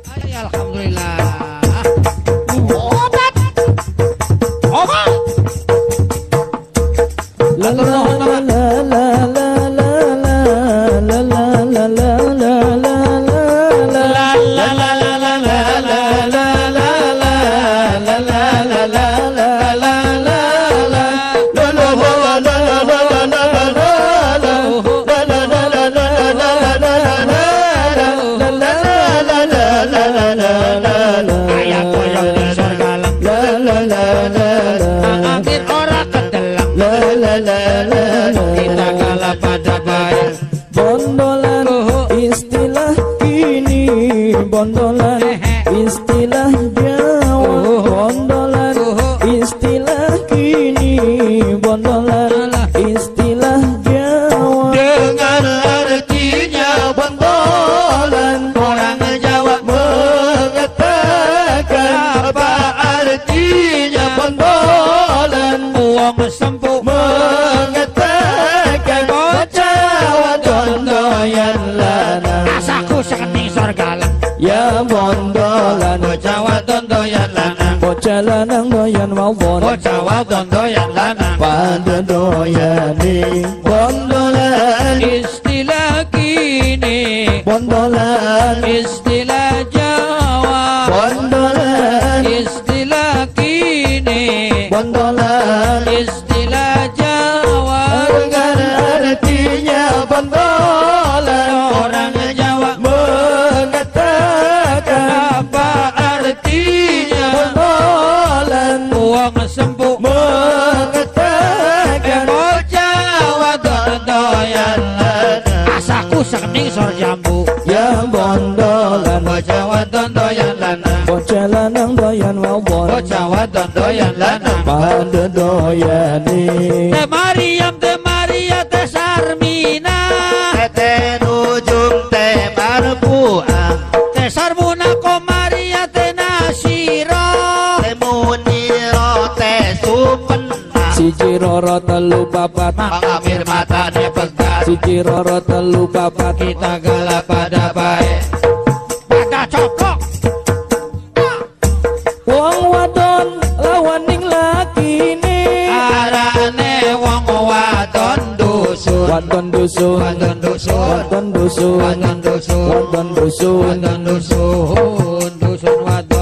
Alhamdulillah. Obat. Obat. La la la la la la la la la la la la la Kita kalah pada baik. Bondolan istilah kini, bondolan istilah Jawa, bondolan istilah kini, bondolan istilah Jawa. Dengan artinya bondolan, orang Jawa mengatakan apa artinya bondolan. Uang sempuh Mengatakan bocah wadon doyan lanang. asaku sekening sorgalang. Ya bondolan, Bocah wadon doyan lanang. bocah lanang doyan mawon, Bocah wadon doyan lanang. pada doyani Bondolan, Istilah kini, bondolan, istilah Jawa. bondolan, Istilah kini, bondolan, istilah Jawa. dengan artinya bondolan, orang Jawa mengatakan Apa artinya bondolan. uang sempuh? Mengatakan bocah wadon doyan lanang. Asaku sekening sor jambu. ya bondolan, Bocah wadon doyan lanang. bocah lanang doyan mawon, Bocah wadon doyan lanang. pada doyani. Teh Mariam, Teh Maria, Teh Sarmina, Tete nujung teh marfu'ah. Teh Sarmuna, Komaria, Teh Nasiro. Teh muniro teh supenah. Siji roro telu papat, Mengambil mata dia pegat. siji roro telu papat, Kita galah pada baik. Pada cokok. wong wadon lawaning lakine, Arane wong wadon dusun. wadon dusun, Wadon dusun. wadon dusun, Wadon dusun. wadon dusun, Wadon dusun. Dusun wadon.